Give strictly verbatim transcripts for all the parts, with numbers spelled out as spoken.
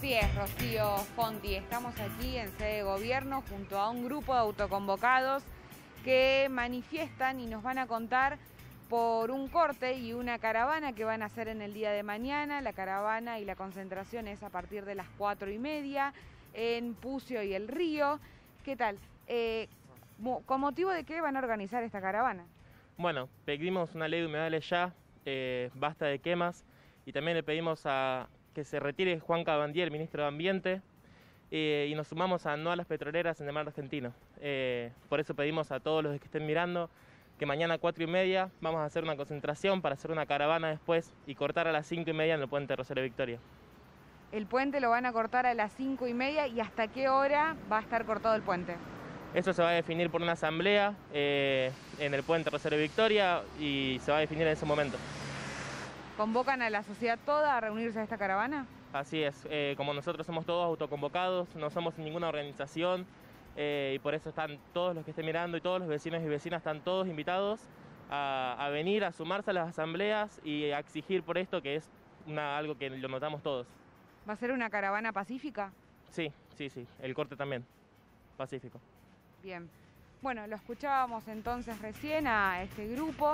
Así es, Rocío Fonti. Estamos aquí en sede de gobierno junto a un grupo de autoconvocados que manifiestan y nos van a contar por un corte y una caravana que van a hacer en el día de mañana. La caravana y la concentración es a partir de las cuatro y media en Pucio y El Río. ¿Qué tal? Eh, ¿Con motivo de qué van a organizar esta caravana? Bueno, pedimos una ley de humedales ya, eh, basta de quemas, y también le pedimos a que se retire Juan Cabandier, el ministro de Ambiente, eh, y nos sumamos a no a las petroleras en el mar argentino. Eh, por eso pedimos a todos los que estén mirando que mañana a cuatro y media vamos a hacer una concentración para hacer una caravana después y cortar a las cinco y media en el puente Rosario Victoria. El puente lo van a cortar a las cinco y media, ¿y hasta qué hora va a estar cortado el puente? Eso se va a definir por una asamblea eh, en el puente Rosario Victoria y se va a definir en ese momento. ¿Convocan a la sociedad toda a reunirse a esta caravana? Así es, eh, como nosotros somos todos autoconvocados, no somos ninguna organización eh, y por eso están todos los que estén mirando y todos los vecinos y vecinas están todos invitados a, a venir, a sumarse a las asambleas y a exigir por esto, que es una, algo que lo notamos todos. ¿Va a ser una caravana pacífica? Sí, sí, sí, el corte también, pacífico. Bien, bueno, lo escuchábamos entonces recién a este grupo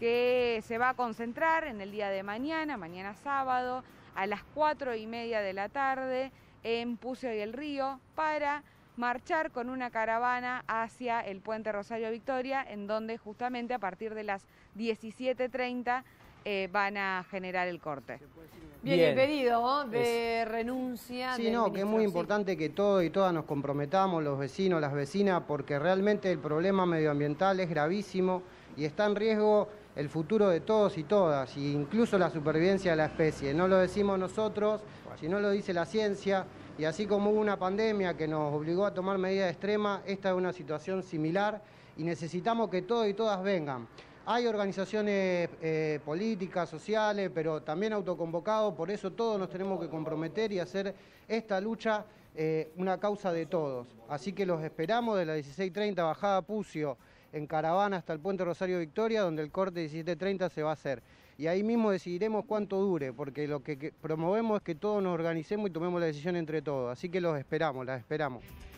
que se va a concentrar en el día de mañana, mañana sábado, a las cuatro y media de la tarde en Pucio y El Río, para marchar con una caravana hacia el puente Rosario Victoria, en donde justamente a partir de las diecisiete treinta eh, van a generar el corte. Bien, Bien, el pedido de es... renuncia. Sí, del no, ministro, que es muy sí. importante que todos y todas nos comprometamos, los vecinos, las vecinas, porque realmente el problema medioambiental es gravísimo y está en riesgo el futuro de todos y todas, e incluso la supervivencia de la especie. No lo decimos nosotros, sino lo dice la ciencia, y así como hubo una pandemia que nos obligó a tomar medidas extremas, esta es una situación similar y necesitamos que todos y todas vengan. Hay organizaciones eh, políticas, sociales, pero también autoconvocados, por eso todos nos tenemos que comprometer y hacer esta lucha eh, una causa de todos. Así que los esperamos de las dieciséis treinta, bajada a Pucio, en caravana hasta el puente Rosario Victoria, donde el corte de diecisiete treinta se va a hacer. Y ahí mismo decidiremos cuánto dure, porque lo que, que promovemos es que todos nos organicemos y tomemos la decisión entre todos. Así que los esperamos, las esperamos.